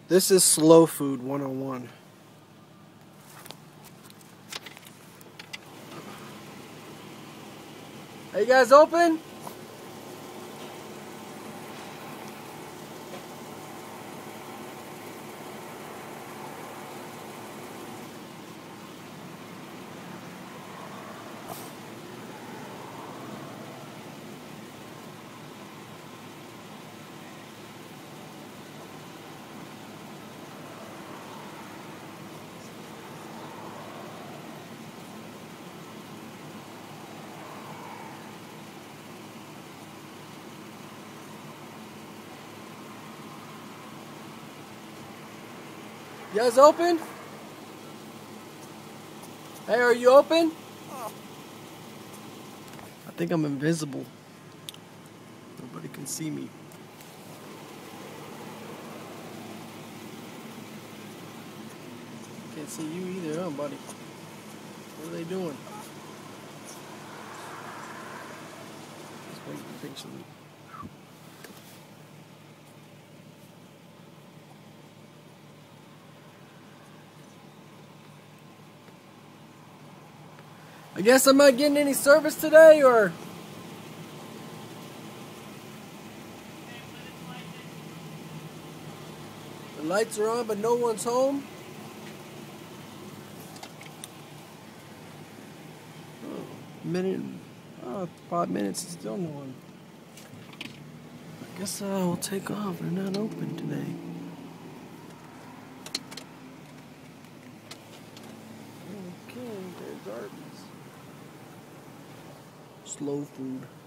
This is Slow Food 101. Are you guys open? You guys open? Hey, are you open? I think I'm invisible. Nobody can see me. Can't see you either, huh, buddy? What are they doing? Just waiting patiently. I guess I'm not getting any service today, or... The lights are on, but no one's home? Oh, 5 minutes and still no one. I guess we'll take off. They're not open today. Okay, there's Arby's. Slow Food.